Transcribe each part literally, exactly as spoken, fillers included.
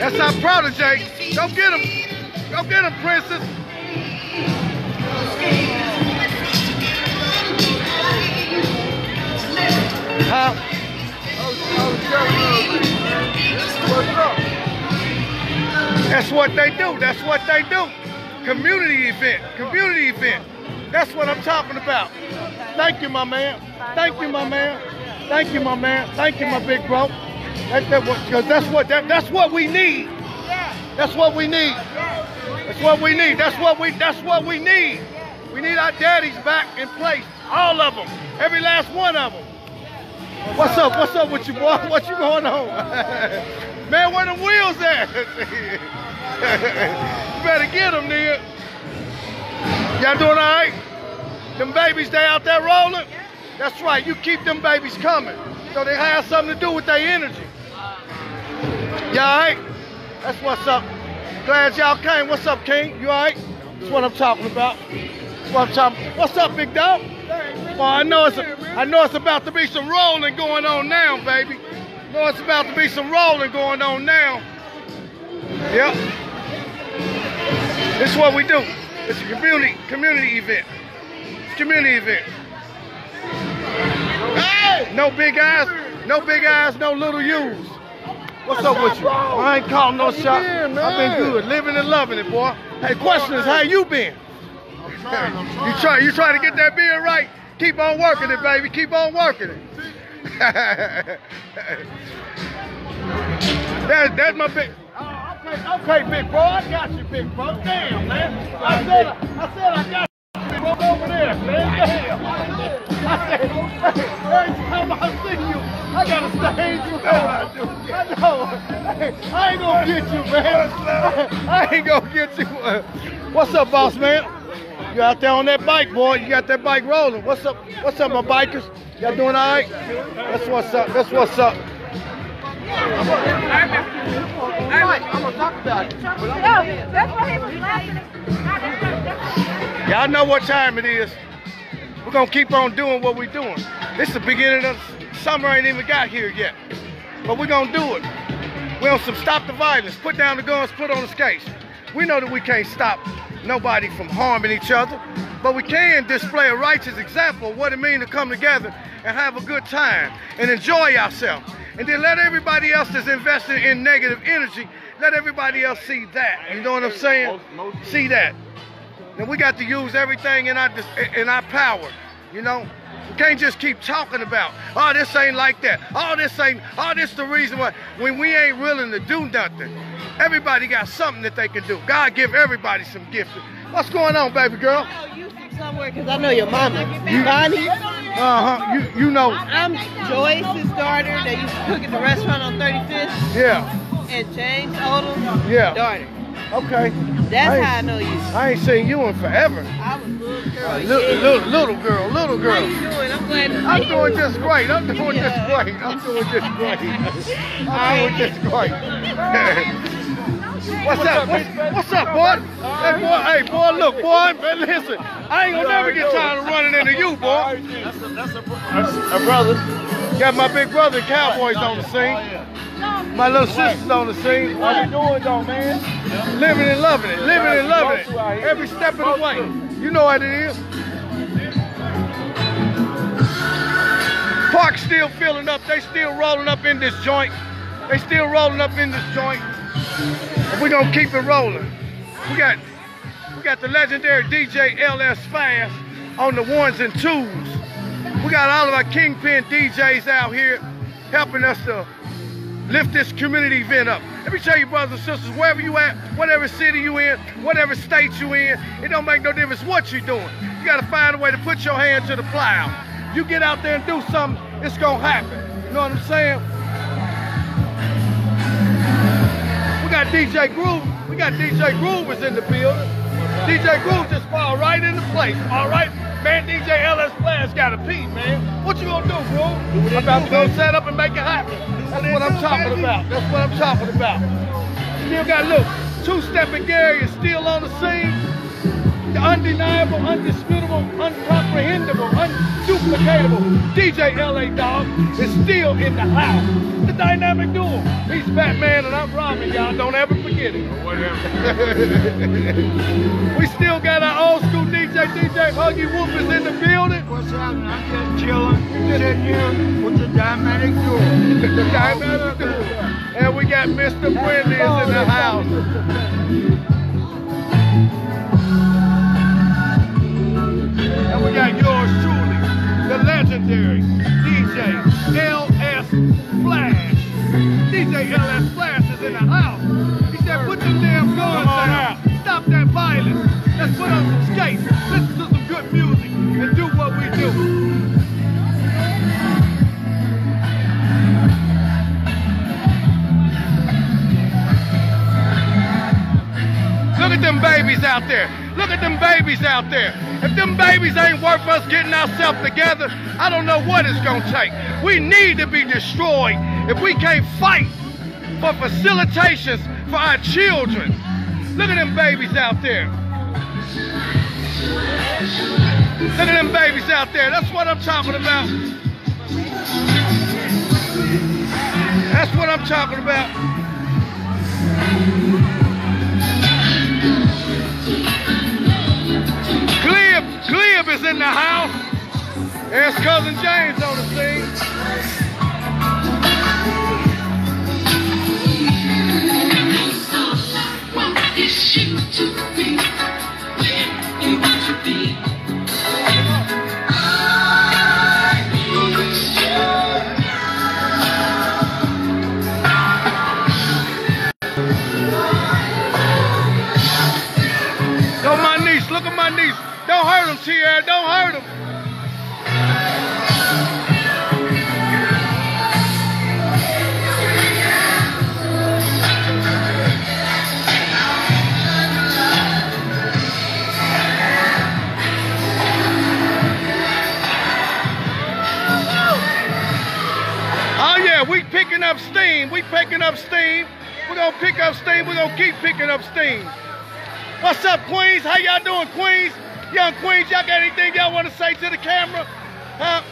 That's our protege. Go get him. Go get him, princess. Huh? That's what they do. That's what they do. Community event. Community event. That's what I'm talking about. Thank you, my man. Thank you, my man. Thank you, my man. Thank you, my big bro. That's that what, cause that's what that, that's what we need. That's what we need. That's what we need. That's what we that's what we need. We need our daddies back in place. All of them. Every last one of them. What's up? What's up with you, boy? What you going on? Man, where the wheels at? You better get them, nigga. Y'all doing all right? Them babies, they out there rolling? That's right. You keep them babies coming so they have something to do with their energy. Y'all all right? That's what's up. Glad y'all came. What's up, King? You all right? That's what I'm talking about. That's what I'm talking about. What's up, big dog? Well, I know it's a, I know it's about to be some rolling going on now, baby. I know it's about to be some rolling going on now. Yep. This is what we do. It's a community community event. It's a community event. Hey! No big eyes, no big eyes, no little U's. What's up with you? I ain't calling no shot. I've been good, living and loving it, boy. Hey, question is, how you been? You try, you try to get that beard right? Keep on working it, baby. Keep on working it. that, that's my big. Oh, okay, okay, big bro. I got you, big bro. Damn, man. I said, I said I got you, big bro, over there, man. Damn. I said, hey, every time I see you, I gotta stage you. I know. Hey, I ain't gonna get you, man. I ain't gonna get you. What's up, boss man? You out there on that bike, boy. You got that bike rolling. What's up? What's up, my bikers? Y'all doing all right? That's what's up. That's what's up. I'm gonna talk about it. That's what he was laughing at. Y'all know what time it is. We're gonna keep on doing what we're doing. This is the beginning of summer. Ain't even got here yet, but we're gonna do it. We're on some stop the violence. Put down the guns. Put on the skates. We know that we can't stop nobody from harming each other, but we can display a righteous example of what it means to come together and have a good time and enjoy ourselves. And then let everybody else that's invested in negative energy, let everybody else see that. You know what I'm saying? See that. And we got to use everything in our in our power, you know? We can't just keep talking about, oh, this ain't like that. Oh, this ain't, oh, this the reason why. When we ain't willing to do nothing. Everybody got something that they can do. God give everybody some gifts. What's going on, baby girl? I know you from somewhere because I know your mama. Bonnie. Uh-huh. You you know. I'm Joyce's daughter that used to cook at the restaurant on thirty-fifth. Yeah. And James Odom's yeah. daughter. Okay. That's I how I know you. I ain't seen you in forever. I was a little girl. Uh, yeah. little, little, little girl, little girl. How you doing? I'm glad to see I'm you. doing just great. I'm doing Yeah. just great. I'm doing just great. I'm doing just great. What's up? What's, what's up, boy? Hey, boy. Hey, boy. Look, boy. Man, listen. I ain't gonna never get tired of running into you, boy. That's a, that's a, that's a brother. Got my big brother and Cowboys on the scene. My little sister's on the scene. How you doing, though, man? Living and loving it. Living and loving it. Every step of the way. You know what it is. Park's still filling up. They still rolling up in this joint. They still rolling up in this joint. And we're gonna keep it rolling. We got we got the legendary D J L S Fast on the ones and twos. We got all of our Kingpin D Js out here helping us to lift this community event up. Let me tell you, brothers and sisters, wherever you at, whatever city you in, whatever state you in, it don't make no difference what you're doing. You gotta find a way to put your hand to the plow. You get out there and do something, it's gonna happen. You know what I'm saying? We got D J Groove. We got D J Groovers in the building. D J Groove just fall right into place. All right, man. D J L S Flash got a pee, man. What you gonna do, bro? I'm about to go set up and make it happen. That's what I'm talking about. That's what I'm talking about. Still got, look, two-stepping Gary is still on the scene. the undeniable, undisputable, uncomprehendable, unduplicatable D J L A Dog is still in the house. The dynamic duo. He's Batman and I'm Robin, y'all. Don't ever forget it. Or whatever. We still got our old school D J, D J Huggy Whoop is in the building. What's happening? I'm just chilling, sitting here with the dynamic duo. The dynamic duo. And we got Mister Wendy is in the house. And we got yours truly, the legendary D J L S Flash. D J L S Flash is in the house. He said, put them damn guns down. Stop that violence. Let's put on some skates. Listen to some good music and do what we do. Look at them babies out there. Look at them babies out there. If them babies ain't worth us getting ourselves together, I don't know what it's gonna take. We need to be destroyed if we can't fight for facilitations for our children. Look at them babies out there. Look at them babies out there. That's what I'm talking about. That's what I'm talking about. Glib, Glib is in the house. There's Cousin James on the scene. Look at my niece, look at my niece. Don't hurt him, Tierra, don't hurt him. Oh yeah, we picking up steam, we picking up steam. We're gonna pick up steam, we're gonna keep picking up steam. What's up, Queens? How y'all doing, Queens? Young Queens, y'all got anything y'all want to say to the camera? Huh?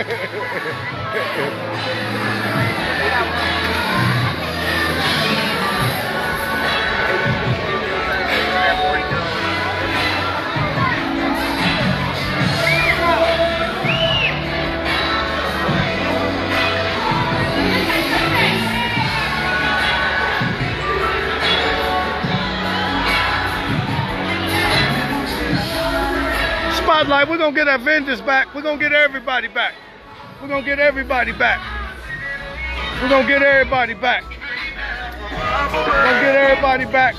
Spotlight, we're gonna get our vendors back. We're gonna get everybody back. We're gonna get everybody back. We're gonna get everybody back. We're gonna get everybody back.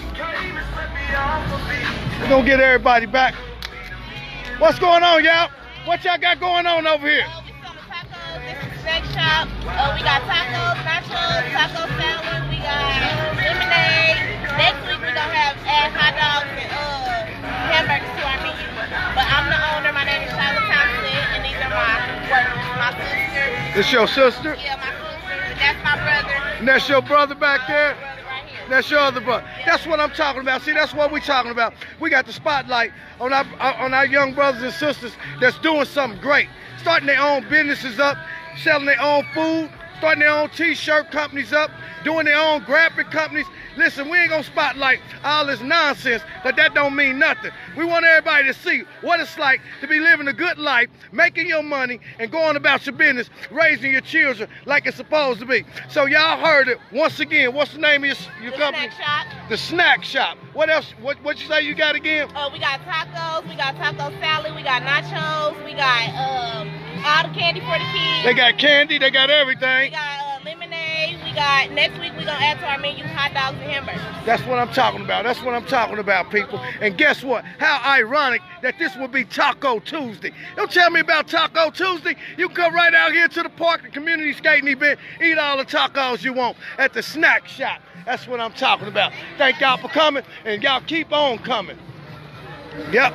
We're gonna get everybody back. What's going on, y'all? What y'all got going on over here? Uh, we selling tacos. This is snack shop. Uh, we got tacos, nachos, taco salad. We got lemonade. Next week we gonna have add hot dogs and uh, hamburgers to our menu. But I'm the owner. My name is Charlotte Thompson, and these are my workers. My sister. This your sister? Yeah, my sister. And that's my brother. And that's your brother back there? My brother right here. That's your other brother. That's what I'm talking about. See, that's what we're talking about. We got the spotlight on our on our young brothers and sisters that's doing something great. Starting their own businesses up, selling their own food, starting their own t-shirt companies up, doing their own graphic companies. Listen, we ain't gonna spotlight all this nonsense, but that don't mean nothing. We want everybody to see what it's like to be living a good life, making your money, and going about your business, raising your children like it's supposed to be. So y'all heard it. Once again, what's the name of your, your The company? snack shop. The Snack Shop. What else? What what you say you got again? Uh, we got tacos, we got taco salad, we got nachos, we got um, all the candy for the kids. They got candy, they got We everything. got uh, lemonade. We got next week. We gonna add to our menu hot dogs and hamburgers. That's what I'm talking about. That's what I'm talking about, people. And guess what? How ironic that this will be Taco Tuesday. Don't tell me about Taco Tuesday. You can come right out here to the park, the community skating event, eat all the tacos you want at the Snack Shop. That's what I'm talking about. Thank y'all for coming, and y'all keep on coming. Yep.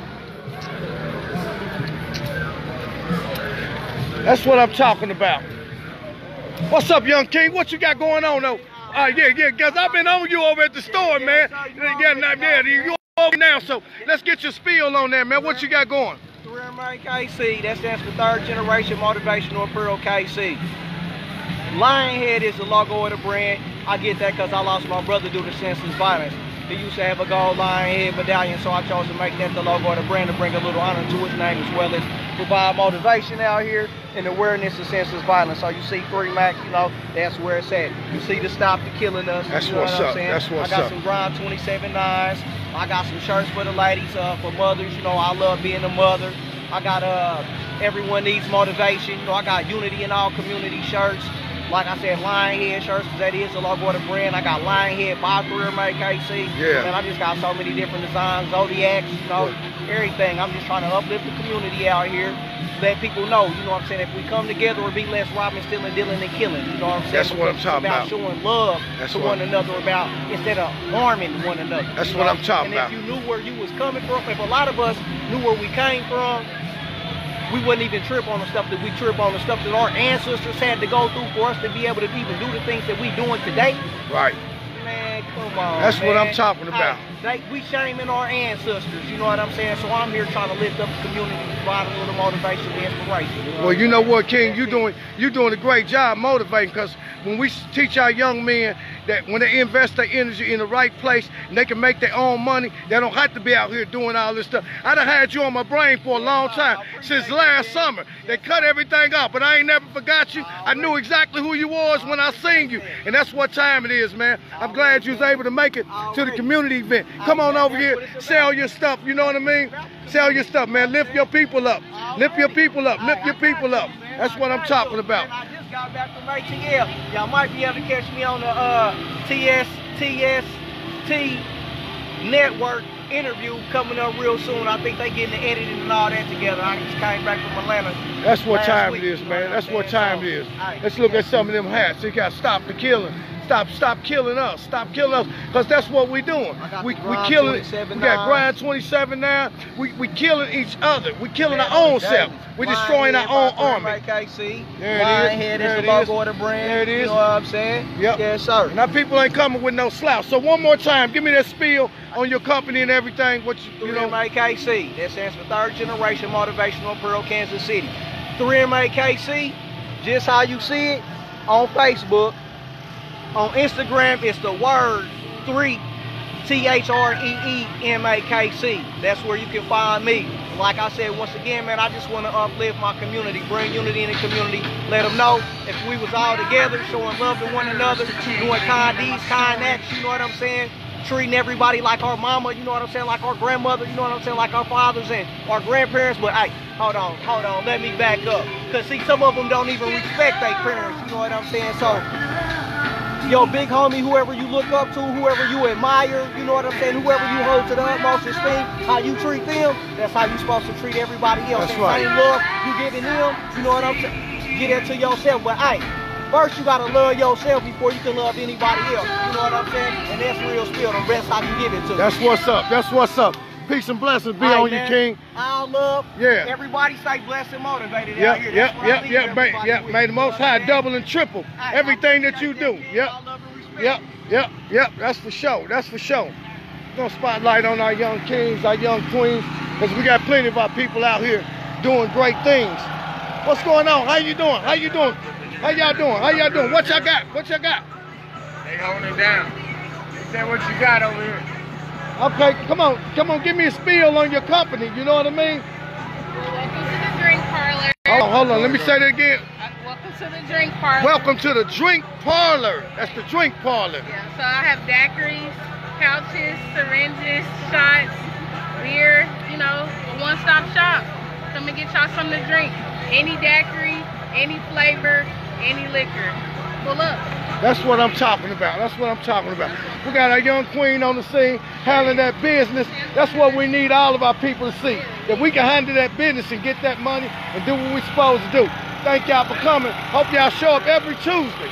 That's what I'm talking about. What's up, Young King? What you got going on, though? Uh, yeah, yeah, because I've been on you over at the store, man. Yeah, yeah, yeah, you over now, so let's get your spiel on there, man. What you got going? three M A K C, that stands for Third Generation Motivational Apparel K C. Lionhead is the logo of the brand. I get that because I lost my brother due to senseless violence. He used to have a gold Lionhead medallion, so I chose to make that the logo of the brand to bring a little honor to his name, as well as provide motivation out here and awareness of senseless violence. So you see three Mac, you know, that's where it's at. You see the Stop the Killing Us. That's you know what's what I'm up. saying? That's what's I got up. some Grind twenty-seven nines. I got some shirts for the ladies, uh, for mothers. You know, I love being a mother. I got uh, Everyone Needs Motivation. You know, I got Unity in All Community shirts. Like I said, Lionhead shirts, because that is the logo of the brand. I got Lionhead by three M A K C. Yeah. And I just got so many different designs, Zodiacs, you know, yeah. everything. I'm just trying to uplift the community out here. Let people know, you know what I'm saying, if we come together, we'll be less robbing, stealing, dealing, and killing. You know what I'm saying? That's what I'm it's talking about. about. Showing love That's to what one another, about instead of harming one another. That's you what know? I'm talking and about. And if you knew where you was coming from, if a lot of us knew where we came from, we wouldn't even trip on the stuff that we trip on, the stuff that our ancestors had to go through for us to be able to even do the things that we doing today. Right. Man, come on. That's man. what I'm talking about. Hey, they, we shaming our ancestors, you know what I'm saying? So I'm here trying to lift up the community, provide a little motivation and inspiration. You know well, you know what, King? That's You it. doing you doing a great job motivating, because when we teach our young men that when they invest their energy in the right place and they can make their own money, they don't have to be out here doing all this stuff. I done had you on my brain for a long time, since last summer. They cut everything off, but I ain't never forgot you. I knew exactly who you was when I seen you, and that's what time it is, man. I'm glad you was able to make it to the community event. Come on over here, sell your stuff, you know what I mean? Sell your stuff, man. Lift your people up. Lift your people up. Lift your people up. That's what I'm talking about. I just got back from A T L. Y'all might be able to catch me on the uh, T S T S T network interview coming up real soon. I think they getting the editing and all that together. I just came back from Atlanta. That's what time week, it is, you know man. what That's I'm what saying? time So, it is. right. Let's look at some of them hats. You got to stop the killing. Stop, stop killing us. Stop killing us, because that's what we doing. We we killing it. We got Grind twenty-seven now. We we killing each other. We killing our own self. We destroying our own army. K C. There it is. Lionhead There is it the logo is. of the brand. There it is. You know what I'm saying? Yep. Yes, sir. Now people ain't coming with no slouch. So one more time, give me that spiel on your company and everything. What you, you three M know? A K C. That stands for Third Generation Motivational Apparel, Kansas City. three M A K C, just how you see it on Facebook. On Instagram, it's the word three, T H R E E M A K C. That's where you can find me. Like I said, once again, man, I just want to uplift my community, bring unity in the community, let them know if we was all together, showing love to one another, doing kind deeds, kind acts, you know what I'm saying? Treating everybody like our mama, you know what I'm saying, like our grandmother, you know what I'm saying, like our fathers and our grandparents. But hey, hold on, hold on, let me back up. Because see, some of them don't even respect their parents, you know what I'm saying? So, yo, big homie, whoever you look up to, whoever you admire, you know what I'm saying, whoever you hold to the utmost esteem, how you treat them, that's how you supposed to treat everybody else. That's That right. same love you giving them, you know what I'm saying, get that to yourself. But hey, first you gotta love yourself before you can love anybody else, you know what I'm saying, and that's real spill, the best I can give it to. That's what's up. That's what's up. Peace and blessings be All on right, you, man. King. I'll love. Yeah. Everybody stay blessed and motivated Yep, out here. yep, That's what I yep, leave yep, may, everybody yep. with, May the you know Most what I'm High saying? double and triple Hey, everything I that you appreciate do. that. Yep, All love and respect. yep, yep, yep. That's for sure. That's for sure. We're gonna spotlight on our young kings, our young queens, because we got plenty of our people out here doing great things. What's going on? How you doing? How you doing? How y'all doing? How y'all doing? What y'all got? What y'all got? They holding it down. Say what you got over here. Okay, come on, come on, give me a spiel on your company. You know what I mean? Welcome to the drink parlor. Hold on, hold on. Let me say that again. Uh, Welcome to the drink parlor. Welcome to the drink parlor. That's the drink parlor. Yeah, so I have daiquiris, pouches, syringes, shots, beer, you know, a one-stop shop. Come and get y'all something to drink. Any daiquiri, any flavor, any liquor. Pull up. That's what I'm talking about. That's what I'm talking about. We got our young queen on the scene handling that business. That's what we need all of our people to see. That we can handle that business and get that money and do what we're supposed to do. Thank y'all for coming. Hope y'all show up every Tuesday.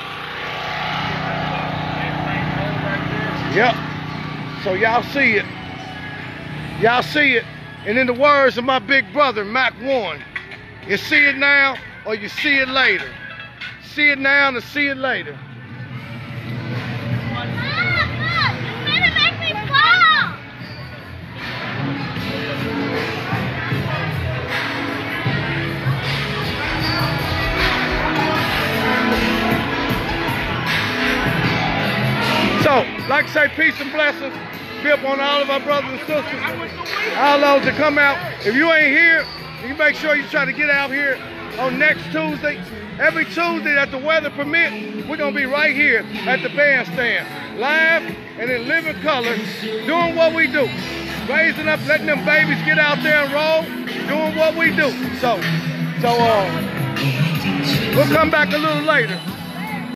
Yep. So y'all see it. Y'all see it. And in the words of my big brother, Mac one, you see it now or you see it later. See it now and see it later. like I say, peace and blessings be upon all of our brothers and sisters. All those that come out. If you ain't here, you make sure you try to get out here on next Tuesday. Every Tuesday that the weather permits, we're gonna be right here at the bandstand, live and in living color, doing what we do. Raising up, letting them babies get out there and roll, doing what we do. So, so uh, we'll come back a little later.